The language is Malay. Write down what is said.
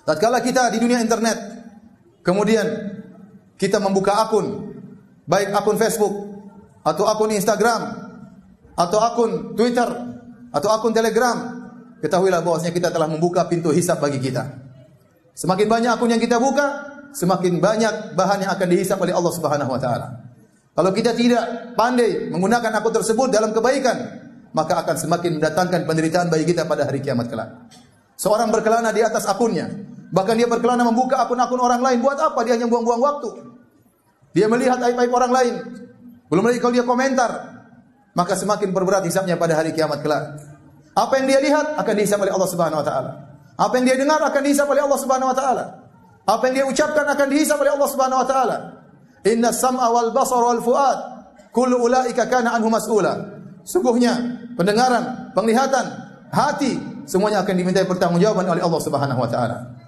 Tatkala kita di dunia internet, kemudian kita membuka akun, baik akun Facebook, atau akun Instagram, atau akun Twitter, atau akun Telegram, ketahuilah bahwasanya kita telah membuka pintu hisab bagi kita. Semakin banyak akun yang kita buka, semakin banyak bahan yang akan dihisab oleh Allah Subhanahu wa taala. Kalau kita tidak pandai menggunakan akun tersebut dalam kebaikan, maka akan semakin mendatangkan penderitaan bagi kita pada hari kiamat kelak. Seorang berkelana di atas akunnya, bahkan dia berkelana membuka akun-akun orang lain. Buat apa? Dia hanya buang-buang waktu. Dia melihat aib-aib orang lain. Belum lagi kalau dia komentar, maka semakin berberat hisabnya pada hari kiamat kelak. Apa yang dia lihat akan dihisab oleh Allah Subhanahu wa taala. Apa yang dia dengar akan dihisab oleh Allah Subhanahu wa taala. Apa yang dia ucapkan akan dihisab oleh Allah Subhanahu wa taala. Inna sam'a wal basara wal fuad kullu ulaika kana anhu mas'ula. Sungguhnya pendengaran, penglihatan, hati semuanya akan dimintai pertanggungjawaban oleh Allah Subhanahu wa taala.